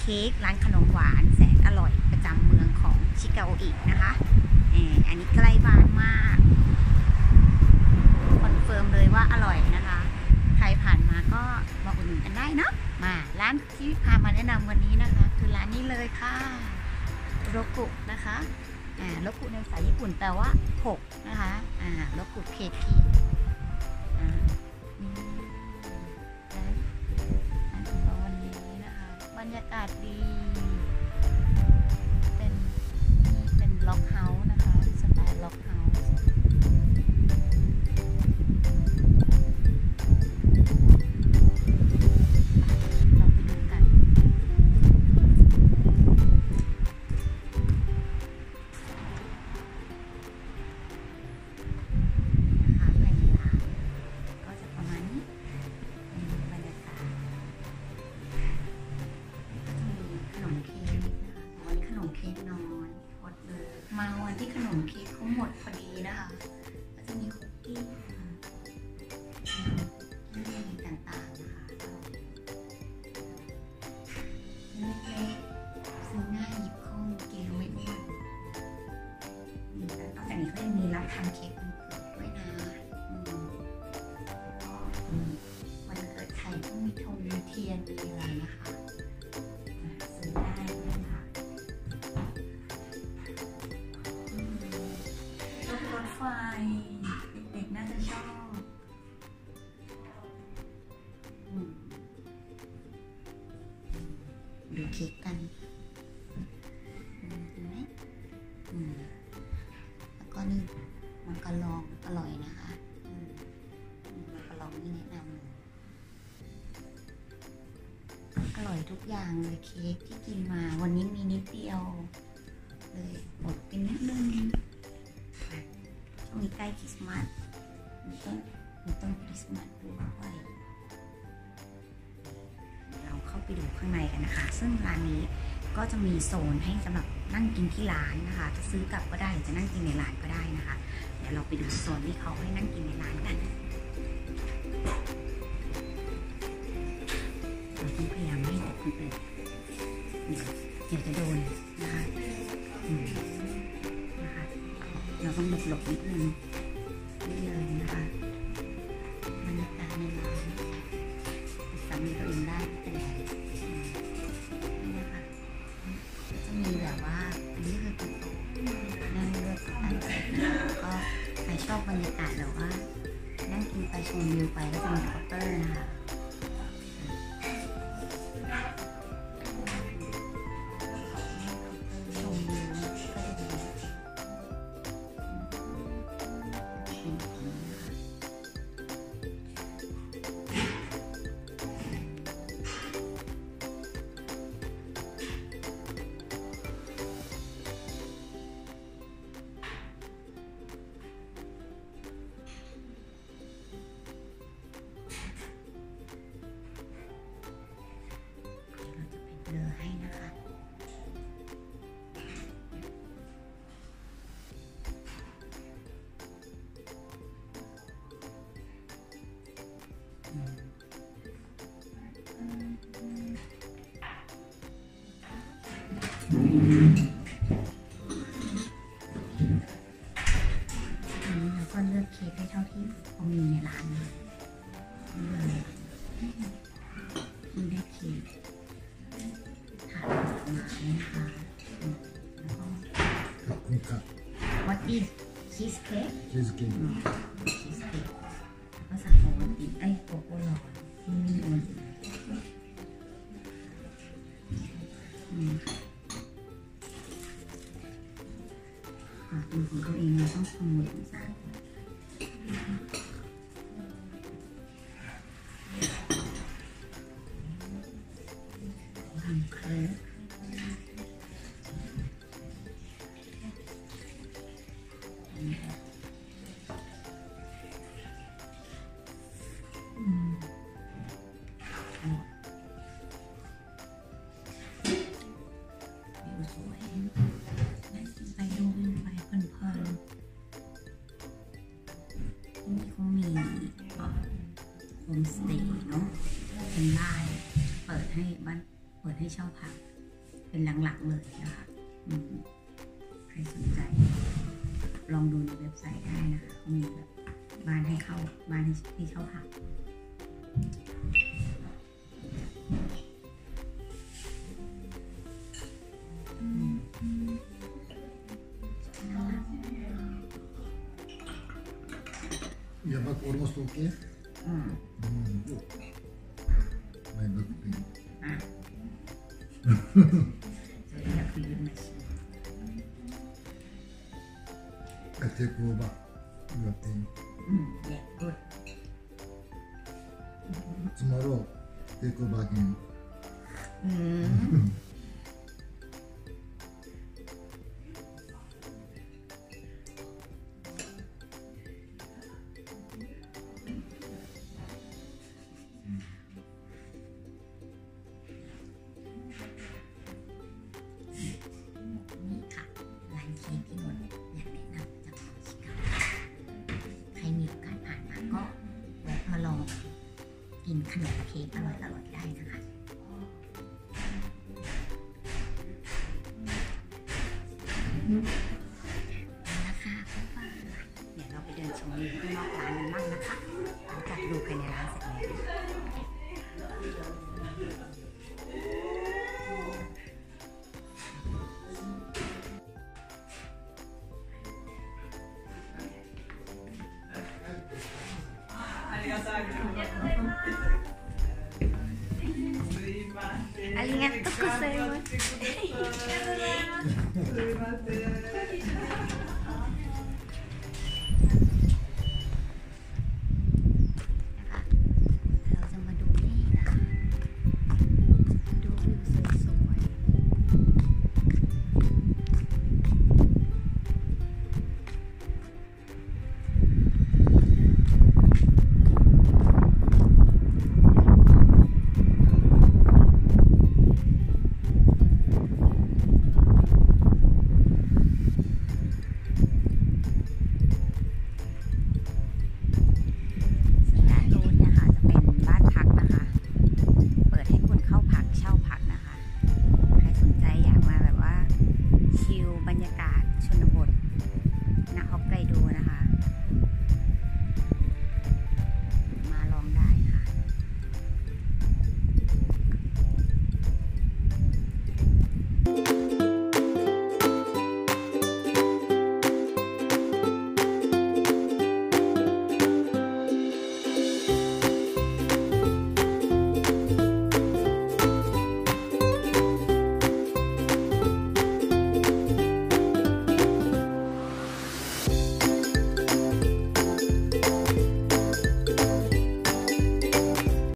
ค้กร้านขนมหวานแสนอร่อยประจำเมืองของชิกาโออินะคะอันนี้ใกล้บ้านมากคอนเฟิร์มเลยว่าอร่อยนะคะใครผ่านมาก็มาอุดหนุนกันได้เนาะมาร้านที่พามาแนะนำวันนี้นะคะคือร้านนี้เลยค่ะโรกุนะคะโรกุในภาษาญี่ปุ่นแปลว่า6นะคะโรกุเคคิบรรยากาศดีเป็นล็อกเฮาส์นะคะสไตล์ล็อกเฮาส์เราไปดูกันนะคะภายในร้านก็จะประมาณนี้บรรยากาศขนมเค้กนะคะวันขนมเค้กน้อยหมดเลยมาวันที่ขนมเค้กเขาหมดพอดีนะคะก็จะมีคุกกี้ต่างๆนะคะเล็กๆซื้อง่ายหยิบคล่องกินไม่อ้วนนอกจากนี้ก็ยังมีรับทำเค้กวันเกิดด้วยนะวันเกิดใครต้องมีธงมีเทียนมีอะไรนะคะซื้อได้ด้วยค่ะรถไฟเด็กๆน่าจะชอบดูเค้กกันเห็นไหมแล้วก็นี่มังกรลองอร่อยนะคะมังกรลองนี่แนะนำเลยอร่อยทุกอย่างเลยเค้กที่กินมาวันนี้มีนิดเดียวเลยหมดเป็นนิดนึงช่วงนี้ใกล้คริสต์มาสมีต้นคริสต์มาสด้วยเราเข้าไปดูข้างในกันนะคะซึ่งร้านนี้ก็จะมีโซนให้สำหรับนั่งกินที่ร้านนะคะจะซื้อกลับก็ได้หรือจะนั่งกินในร้านก็ได้นะคะเดี๋ยวเราไปดูโซนที่เขาให้นั่งกินในร้านกันเราต้องพยายามไม่ให้คนอื่นเดี๋ยวจะโดนนะคะเราต้องหลบนิดนึงนี่เลยนะคะบรรยากาศในร้านสามีตัวเองได้แต่นี่นะคะก็จะมีแบบว่าอันนี้คือเป็นโต๊ะนั่งเลือกตั้งเสร็จแล้วก็ใครชอบบรรยากาศแบบว่านั่งกินไปชมวิวไปก็จะมีเคาน์เตอร์นะคะเลือให้นะคะเราก็เลือกเค้กได้เท่าที่เขามีในร้านเลยมีได้เค้กถาดดอกไม้นะคะแล้วก็ What is cheesecake? Cheesecake. Cheesecake ก็สั่งโอวัลตินโกโก้ร้อนโอวัลตินเป็นของตัวเองเราต้องขโมยสั่งทำเค้กสวยไปดูไปเพลินๆที่นี่เขามีโฮมสเตย์เนาะเป็นบ้านเปิดให้เช่าพักเป็นหลังๆเลยนะคะใครสนใจลองดูในเว็บไซต์ได้นะคะเขามีแบบบ้านให้เข้าบ้านให้เช่าพัก Your back almost okay? Good. My back pain. So they have feeling machine. I take over your pain. Yeah, good. Tomorrow, take over again. นี่ค่ะร้านเค้กที่หมดอยากแนะนำจากชิคาโกใครมีโอกาสผ่านมาก็แวะมาลองกินขนมเค้กอร่อยๆได้นะคะราคาก็ว่าเดี๋ยวเราไปเดินชมวิวข้างนอกร้านกันบ้างนะคะหลังจากดูภายในร้านเสร็จแล้วありがとうございます。